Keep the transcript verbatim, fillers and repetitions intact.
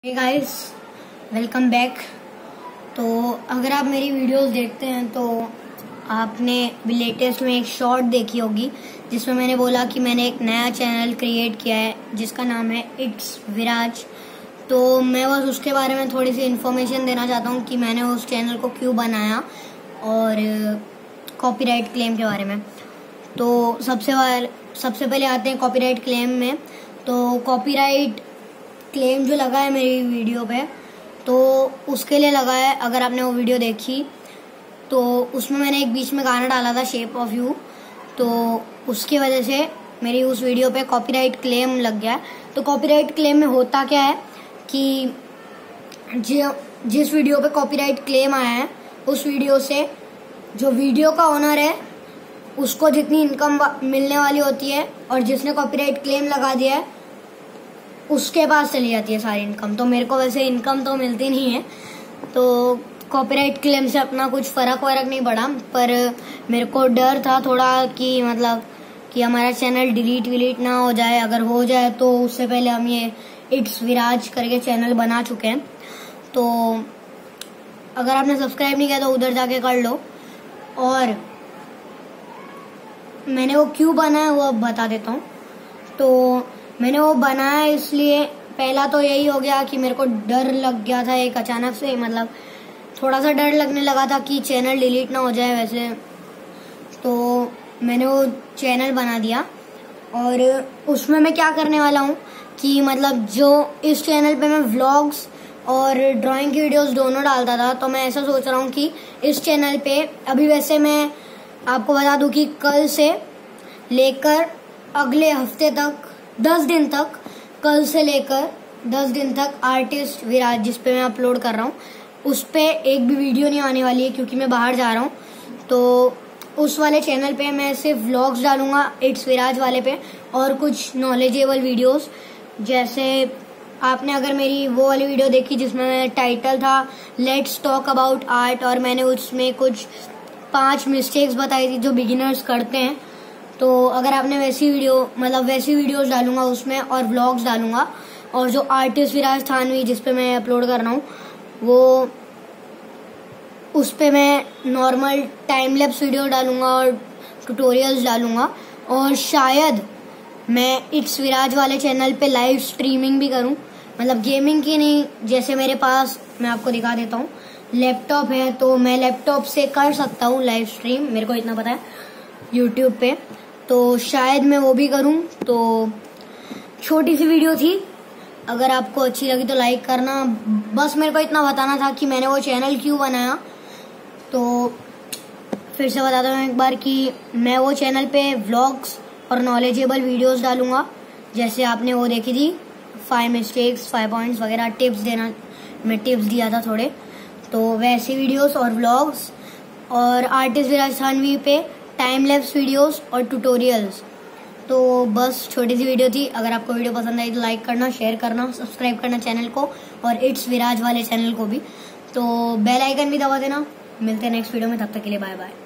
Hey guys, welcome back. तो अगर आप मेरी वीडियोस देखते हैं तो आपने लेटेस्ट में एक शॉर्ट देखी होगी जिसमें मैंने बोला कि मैंने एक नया चैनल क्रिएट किया है जिसका नाम है इट्स विराज। तो मैं बस उसके बारे में थोड़ी सी इन्फॉर्मेशन देना चाहता हूँ कि मैंने उस चैनल को क्यों बनाया और कॉपीराइट क्लेम के बारे में। तो सबसे बार सबसे पहले आते हैं कॉपीराइट क्लेम में। तो कॉपीराइट क्लेम जो लगा है मेरी वीडियो पे, तो उसके लिए लगा है, अगर आपने वो वीडियो देखी तो उसमें मैंने एक बीच में गाना डाला था शेप ऑफ यू, तो उसकी वजह से मेरी उस वीडियो पे कॉपीराइट क्लेम लग गया। तो कॉपीराइट क्लेम में होता क्या है कि जिस वीडियो पे कॉपीराइट क्लेम आया है उस वीडियो से जो वीडियो का ओनर है उसको जितनी इनकम मिलने वाली होती है और जिसने कॉपीराइट क्लेम लगा दिया है उसके पास चली जाती है सारी इनकम। तो मेरे को वैसे इनकम तो मिलती नहीं है, तो कॉपीराइट क्लेम से अपना कुछ फर्क वरक नहीं पड़ा, पर मेरे को डर था थोड़ा कि मतलब कि हमारा चैनल डिलीट विलीट ना हो जाए। अगर हो जाए तो उससे पहले हम ये इट्स विराज करके चैनल बना चुके हैं। तो अगर आपने सब्सक्राइब नहीं किया तो उधर जाके कर लो। और मैंने वो क्यों बनाया वो अब बता देता हूँ। तो मैंने वो बनाया इसलिए, पहला तो यही हो गया कि मेरे को डर लग गया था एक अचानक से, मतलब थोड़ा सा डर लगने लगा था कि चैनल डिलीट ना हो जाए वैसे। तो मैंने वो चैनल बना दिया और उसमें मैं क्या करने वाला हूँ कि मतलब जो इस चैनल पे मैं व्लॉग्स और ड्राइंग की वीडियोस दोनों डालता था, तो मैं ऐसा सोच रहा हूँ कि इस चैनल पे अभी वैसे मैं आपको बता दूं कि कल से लेकर अगले हफ्ते तक दस दिन तक कल से लेकर दस दिन तक आर्टिस्ट विराज जिस पे मैं अपलोड कर रहा हूँ उस पे एक भी वीडियो नहीं आने वाली है क्योंकि मैं बाहर जा रहा हूँ। तो उस वाले चैनल पे मैं सिर्फ व्लॉग्स डालूंगा इट्स विराज वाले पे, और कुछ नॉलेजेबल वीडियोस। जैसे आपने अगर मेरी वो वाली वीडियो देखी जिसमें टाइटल था लेट्स टॉक अबाउट आर्ट, और मैंने उसमें कुछ पांच मिस्टेक्स बताई थी जो बिगिनर्स करते हैं, तो अगर आपने वैसी वीडियो मतलब वैसी वीडियोस डालूंगा उसमें और व्लॉग्स डालूंगा। और जो आर्टिस्ट विराज थानवी जिस पे मैं अपलोड कर रहा हूँ वो उस पे मैं नॉर्मल टाइम लैप्स वीडियो डालूंगा और ट्यूटोरियल्स डालूंगा। और शायद मैं इट्स विराज वाले चैनल पे लाइव स्ट्रीमिंग भी करूं, मतलब गेमिंग की नहीं। जैसे मेरे पास, मैं आपको दिखा देता हूँ, लैपटॉप है तो मैं लैपटॉप से कर सकता हूँ लाइव स्ट्रीम, मेरे को इतना पता है, यूट्यूब पे। तो शायद मैं वो भी करूं। तो छोटी सी वीडियो थी, अगर आपको अच्छी लगी तो लाइक करना। बस मेरे को इतना बताना था कि मैंने वो चैनल क्यों बनाया। तो फिर से बताता हूँ एक बार कि मैं वो चैनल पे व्लॉग्स और नॉलेजेबल वीडियोस डालूंगा, जैसे आपने वो देखी थी फाइव मिस्टेक्स फाइव पॉइंट्स वगैरह टिप्स देना, मैं टिप्स दिया था थोड़े, तो वैसे वीडियोस और व्लॉग्स। और आर्टिस्ट विराज थानवी पे टाइम लैप्स वीडियोस और ट्यूटोरियल्स। तो बस छोटी सी वीडियो थी। अगर आपको वीडियो पसंद आई तो लाइक करना, शेयर करना, सब्सक्राइब करना चैनल को और इट्स विराज वाले चैनल को भी। तो बेल आइकन भी दबा देना। मिलते हैं नेक्स्ट वीडियो में, तब तक के लिए बाय बाय।